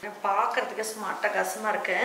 பார்க்கறதுக்கு சும்மா அட்டகாசமா இருக்கு.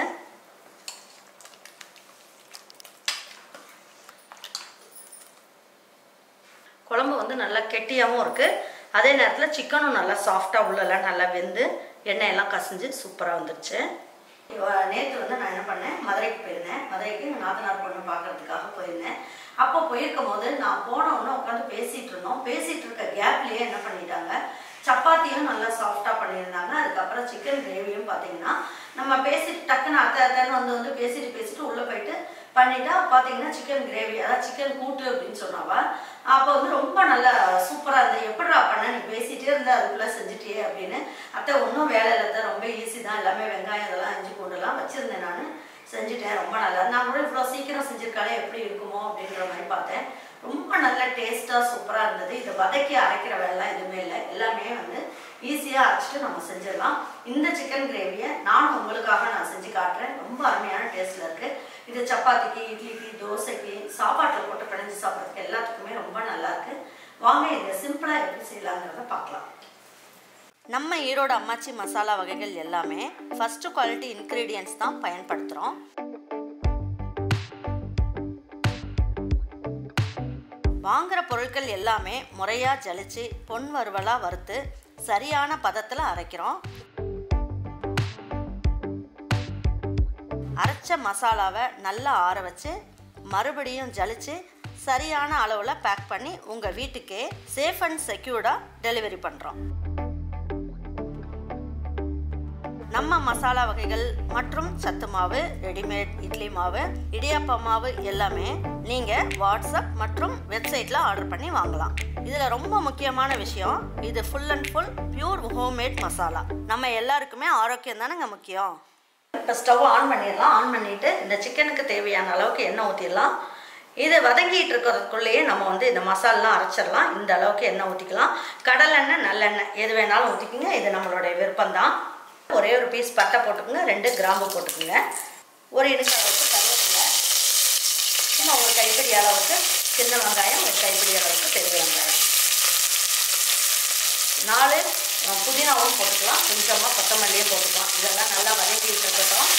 குழம்பு வந்து நல்லா கெட்டியாகவும் இருக்குது. அதே நேரத்தில் சிக்கனும் நல்லா சாஃப்டாக உள்ளெல்லாம் நல்லா வெந்து எண்ணெயெல்லாம் கசிஞ்சு சூப்பராக வந்துருச்சு. நேற்று வந்து நான் என்ன பண்ணேன், மதுரைக்கு போயிருந்தேன். மதுரைக்கு நாத்தனார் பொண்ணு பார்க்கறதுக்காக போயிருந்தேன். அப்போ போயிருக்கும் போது நான் போனவுடனே உட்காந்து பேசிகிட்டு இருந்தோம். பேசிகிட்டு இருக்க கேப்லேயே என்ன பண்ணிட்டாங்க, சப்பாத்தியும் நல்லா சாஃப்டாக பண்ணியிருந்தாங்க. அதுக்கப்புறம் சிக்கன் கிரேவியும் பார்த்தீங்கன்னா நம்ம பேசிட்டு டக்குன்னு அத்தைன்னு வந்து பேசிட்டு உள்ளே போயிட்டு பண்ணிட்டா பார்த்தீங்கன்னா சிக்கன் கிரேவி, அதாவது சிக்கன் கூட்டு அப்படின்னு சொன்னாவா. அப்போ வந்து ரொம்ப நல்லா சூப்பராக இருந்தது. எப்படிடா பண்ண, நீ பேசிகிட்டே இருந்தா அதுக்குள்ளே செஞ்சுட்டே அப்படின்னு. அத்தை ஒன்றும் வேலை இல்லை, ரொம்ப ஈஸி தான், எல்லாமே வெங்காயம் இதெல்லாம் இஞ்சி பூண்டுலாம் வச்சுருந்தேன், நான் செஞ்சுட்டேன். ரொம்ப நல்லா, நான் கூட இவ்வளோ சீக்கிரம் செஞ்சுருக்காலே எப்படி இருக்குமோ அப்படின்ற மாதிரி பார்த்தேன். ரொம்ப நல்ல டேஸ்ட்டாக சூப்பராக இருந்தது. இதை வதக்கி அரைக்கிற வேலைலாம் எதுவுமே இல்லை, எல்லாமே வந்து ஈஸியாக அரைச்சிட்டு நம்ம செஞ்சிடலாம். இந்த சிக்கன் கிரேவியை நானும் உங்களுக்காக நான் செஞ்சு காட்டுறேன். ரொம்ப அருமையான டேஸ்ட்டில் இருக்குது. இது சப்பாத்திக்கு, இட்லிக்கு, தோசைக்கு, சாப்பாட்டில் போட்டு பிணைஞ்சு சாப்பிட்றதுக்கு எல்லாத்துக்குமே ரொம்ப நல்லாயிருக்கு. வாங்க இதை சிம்பிளாக எப்படி செய்யலாங்கிறத பார்க்கலாம். நம்ம ஈரோடு அம்மாச்சி மசாலா வகைகள் எல்லாமே ஃபஸ்ட்டு குவாலிட்டி இன்க்ரீடியன்ட்ஸ் தான் பயன்படுத்துகிறோம். வாங்குகிற பொருட்கள் எல்லாமே முறையாக ஜலிச்சு பொன் வறுவலாக வறுத்து சரியான பதத்தில் அரைக்கிறோம். அரைச்ச மசாலாவை நல்லா ஆற வச்சு மறுபடியும் ஜலிச்சு சரியான அளவில் பேக் பண்ணி உங்கள் வீட்டுக்கே சேஃப் அண்ட் செக்யூர்டாக டெலிவரி பண்ணுறோம். நம்ம மசாலா வகைகள் மற்றும் சத்து மாவு, ரெடிமேட் இட்லி மாவு, இடியாப்ப மாவு எல்லாமே நீங்கள் வாட்ஸ்அப் மற்றும் வெப்சைட்டில் ஆர்டர் பண்ணி வாங்கலாம். இதில் ரொம்ப முக்கியமான விஷயம், இது full and full pure homemade masala. நம்ம எல்லாருக்குமே ஆரோக்கியம் தானேங்க முக்கியம். இப்போ ஸ்டவ் ஆன் பண்ணிடலாம். ஆன் பண்ணிவிட்டு இந்த சிக்கனுக்கு தேவையான அளவுக்கு எண்ணெய் ஊற்றிடலாம். இது வதங்கிட்டு இருக்கிறதுக்குள்ளேயே நம்ம வந்து இந்த மசாலாம் அரைச்சிடலாம். இந்த அளவுக்கு எண்ணெய் ஊற்றிக்கலாம். கடலெண்ணெய், நல்லெண்ணெய் எது வேணாலும் ஊற்றிக்குங்க, இது நம்மளுடைய விருப்பம்தான். ஒரே ஒரு பீஸ் பட்டை போட்டுக்குங்க, 2 கிராம்பு போட்டுக்குங்க, ஒரு இனுக்கு அளவுக்கு கருவேப்பிலை, சும்மா ஒரு கைப்பிடி அளவுக்கு சின்ன வெங்காயம், ஒரு கைப்பிடி அளவுக்கு பெரிய வெங்காயம், 4 புதினாவும் போட்டுக்கலாம், கொஞ்சமாக கொத்தமல்லியும் போட்டுக்கலாம். இதெல்லாம் நல்லா வதங்கிட்டு இருக்கட்டும்.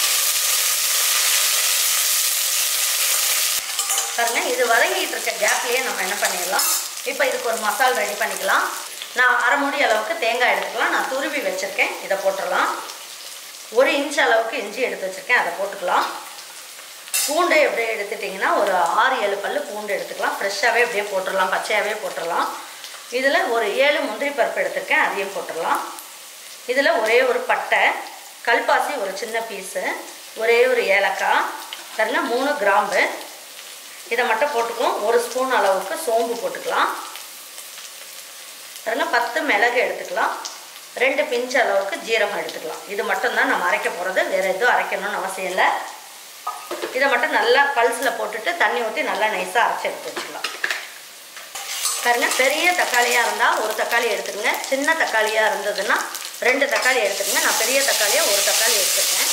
பாருங்க, இது வதங்கிட்டு இருக்க கேப்லேயே நம்ம என்ன பண்ணிடலாம், இப்போ இதுக்கு ஒரு மசாலா ரெடி பண்ணிக்கலாம். நான் அரை மூடி அளவுக்கு தேங்காய் எடுத்துக்கலாம். நான் துருவி வச்சுருக்கேன், இதை போட்டுடலாம். 1 இன்ச் அளவுக்கு இஞ்சி எடுத்து வச்சுருக்கேன், அதை போட்டுக்கலாம். பூண்டு எப்படியே எடுத்துட்டிங்கன்னா ஒரு 6-7 பல் பூண்டு எடுத்துக்கலாம். ஃப்ரெஷ்ஷாகவே எப்படியே போட்டுடலாம், பச்சையாகவே போட்டுடலாம். இதில் ஒரு 7 முந்திரி பருப்பு எடுத்துருக்கேன், அதையும் போட்டுடலாம். இதில் ஒரே ஒரு பட்டை, கல்பாசி ஒரு சின்ன பீஸு, ஒரே ஒரு ஏலக்காய், சரிங்க 3 கிராம்பு, இதை மட்டும் போட்டுக்குவோம். 1 ஸ்பூன் அளவுக்கு சோம்பு போட்டுக்கலாம். சரிங்க 10 மிளகு எடுத்துக்கலாம். 2 பிஞ்ச் அளவுக்கு ஜீரகம் எடுத்துக்கலாம். இது மட்டும்தான் நம்ம அரைக்க போகிறது, வேறு எதுவும் அரைக்கணும்னு அவசியம் இல்லை. இதை மட்டும் நல்லா பல்ஸில் போட்டுட்டு தண்ணி ஊற்றி நல்லா நைஸாக அரைச்சி எடுத்து வச்சுக்கலாம். பாருங்க, பெரிய தக்காளியாக இருந்தால் 1 தக்காளி எடுத்துக்கங்க, சின்ன தக்காளியாக இருந்ததுன்னா 2 தக்காளி எடுத்துக்கங்க. நான் பெரிய தக்காளியாக 1 தக்காளி எடுத்துருக்கேன்.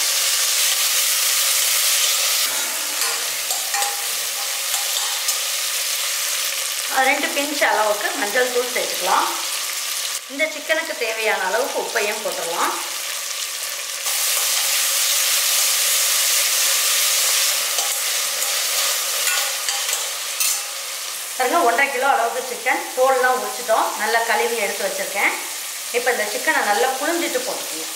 ரெண்டு பிஞ்ச் அளவுக்கு மஞ்சள் தூள் சேர்த்துக்கலாம். இந்த சிக்கனுக்கு தேவையான அளவுக்கு உப்பையும் போட்டுடலாம். பாருங்க, 1.5 கிலோ அளவுக்கு சிக்கன், தோல்லாம் உரிச்சிட்டோம், நல்லா கழுவி எடுத்து வச்சுருக்கேன். இப்போ இந்த சிக்கனை நல்லா புழிஞ்சிட்டு போட்டுக்கணும்.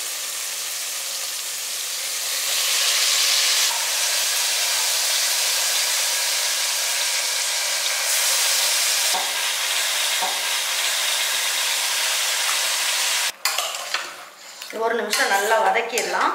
ஒரு நிமிஷம் நல்லா வதக்கிடலாம்.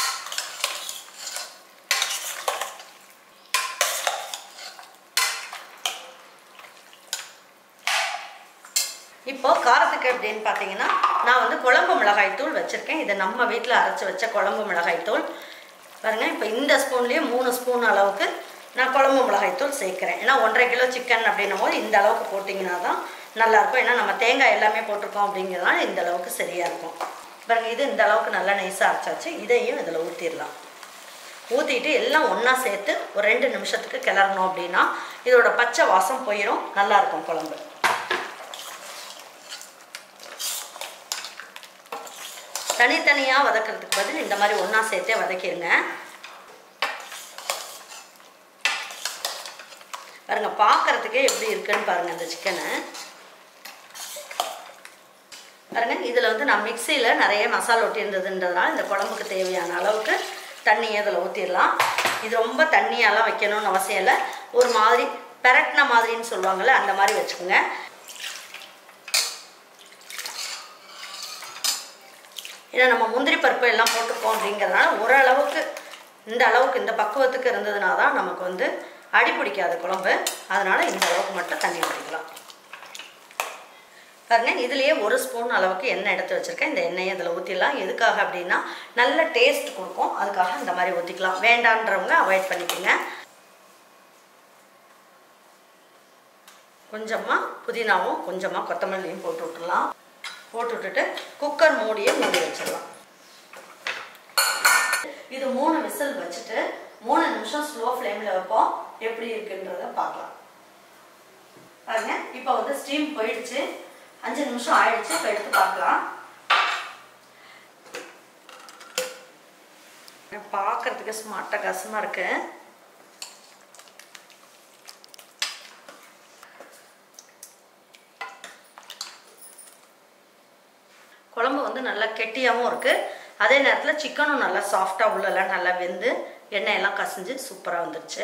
இப்போ காரத்துக்கு எப்படின்னு பார்த்தீங்கன்னா, நான் வந்து குழம்பு மிளகாய் தூள் வச்சுருக்கேன். இது நம்ம வீட்டில் அரைச்சி வச்ச குழம்பு மிளகாய் தூள். பாருங்கள், இப்போ இந்த ஸ்பூன்லேயே 3 ஸ்பூன் அளவுக்கு நான் குழம்பு மிளகாய் தூள் சேர்க்குறேன். ஏன்னா 1.5 கிலோ சிக்கன் அப்படின்னும் போது இந்த அளவுக்கு போட்டிங்கன்னா தான் நல்லாயிருக்கும். ஏன்னா நம்ம தேங்காய் எல்லாமே போட்டிருக்கோம் அப்படிங்கிறதுனால இந்த அளவுக்கு சரியாக இருக்கும். பாருங்கள், இது இந்த அளவுக்கு நல்லா நைஸாக அரைச்சாச்சு. இதையும் இதில் ஊற்றிடலாம். ஊற்றிட்டு எல்லாம் ஒன்றா சேர்த்து ஒரு 2 நிமிஷத்துக்கு கிளறணும். அப்படின்னா இதோட பச்சை வாசம் போயிடும், நல்லாயிருக்கும் குழம்பு. தனித்தனியாக வதக்கிறதுக்கு பதில் இந்த மாதிரி ஒன்றா சேர்த்தே வதக்கிடுங்க. பாருங்க, பார்க்கறதுக்கே எப்படி இருக்குன்னு பாருங்க இந்த சிக்கனை. பாருங்க, இதில் வந்து நான் மிக்சியில் நிறைய மசாலா ஒட்டி இருந்ததுன்றதுனால இந்த குழம்புக்கு தேவையான அளவுக்கு தண்ணியை இதில் ஊற்றிடலாம். இது ரொம்ப தண்ணியெல்லாம் வைக்கணும்னு அவசியம் இல்லை. ஒரு மாதிரி பெரட்டின மாதிரின்னு சொல்லுவாங்கள்ல, அந்த மாதிரி வச்சுக்கோங்க. ஏன்னா நம்ம முந்திரி பருப்பு எல்லாம் போட்டுப்போம் அப்படிங்கிறதுனால ஓரளவுக்கு இந்த அளவுக்கு இந்த பக்குவத்துக்கு இருந்ததுனா தான் நமக்கு வந்து அடி பிடிக்காத குழம்பு. அதனால் இந்த அளவுக்கு மட்டும் தண்ணி ஊற்றிக்கலாம். பாருங்க, இதுலேயே 1 ஸ்பூன் அளவுக்கு எண்ணெய் எடுத்து வச்சுருக்கேன். இந்த எண்ணெயை இதில் ஊற்றிடலாம். எதுக்காக அப்படின்னா நல்ல டேஸ்ட் கொடுக்கும், அதுக்காக இந்த மாதிரி ஊற்றிக்கலாம். வேண்டான்றவங்க அவாய்ட் பண்ணிக்கோங்க. கொஞ்சமாக புதினாவும் கொஞ்சமாக கொத்தமல்லியும் போட்டு விட்டுடலாம். போட்டு விட்டுட்டு குக்கர் மூடியை மூடி வச்சிடலாம். இது 3 விசில் வச்சுட்டு 3 நிமிஷம் ஸ்லோ ஃப்ளேமில் வைப்போம். எப்படி இருக்குன்றத பார்க்கலாம். பாருங்க, இப்போ வந்து ஸ்டீம் போயிடுச்சு. 5 நிமிஷம் ஆயிடுச்சு. இப்போ எடுத்து பார்க்கலாம். பார்க்கறதுக்கு ஸ்மார்ட்டாக கசமாக இருக்கு. குழம்பு வந்து நல்லா கெட்டியாகவும் இருக்குது. அதே நேரத்தில் சிக்கனும் நல்லா சாஃப்டாக உள்ளெல்லாம் நல்லா வெந்து எண்ணெயெல்லாம் கசிஞ்சு சூப்பராக வந்துடுச்சு.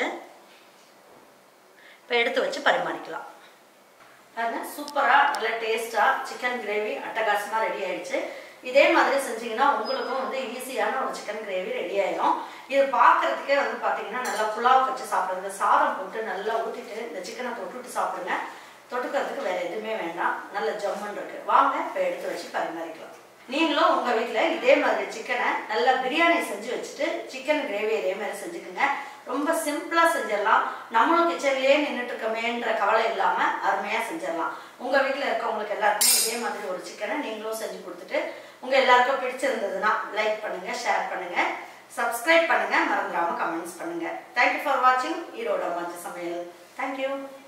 இப்போ எடுத்து வச்சு பரிமாறிக்கலாம். பாருங்க, சூப்பராக நல்ல டேஸ்ட்டாக சிக்கன் கிரேவி அட்டகாசமாக ரெடி ஆயிடுச்சு. இதே மாதிரி செஞ்சிங்கன்னா உங்களுக்கும் வந்து ஈஸியான ஒரு சிக்கன் கிரேவி ரெடி ஆயிடும். இது பார்க்கறதுக்கே வந்து பார்த்தீங்கன்னா நல்லா புலாவ் வச்சு சாப்பிடுறது, சாதம் போட்டு நல்லா ஊற்றிட்டு இந்த சிக்கனை தொட்டுட்டு சாப்பிடுங்க. தொட்டுக்கிறதுக்கு வேறு எதுவுமே வேண்டாம். நல்ல ஜம்முன்னு இருக்குது. வாங்க இப்போ எடுத்து வச்சு பரிமாறிக்கலாம். நீங்களும் உங்கள் வீட்டில் இதே மாதிரி சிக்கனை நல்லா பிரியாணி செஞ்சு வச்சுட்டு சிக்கன் கிரேவி இதே மாதிரி செஞ்சுக்குங்க. ரொம்ப சிம்பிளாக செஞ்சிடலாம். நம்மளும் கிச்சன்லேயே நின்றுட்டு இருக்கமேன்ற கவலை இல்லாமல் அருமையாக செஞ்சிடலாம். உங்கள் வீட்டில் இருக்கவங்களுக்கு எல்லாருக்குமே இதே மாதிரி ஒரு சிக்கனை நீங்களும் செஞ்சு கொடுத்துட்டு உங்கள் எல்லாருக்கும் பிடிச்சிருந்ததுன்னா லைக் பண்ணுங்கள், ஷேர் பண்ணுங்கள், சப்ஸ்கிரைப் பண்ணுங்கள், மறந்துடாமல் கமெண்ட்ஸ் பண்ணுங்கள். தேங்க்யூ ஃபார் வாட்சிங் ஈரோடு அம்மாச்சி சமையல். தேங்க்யூ.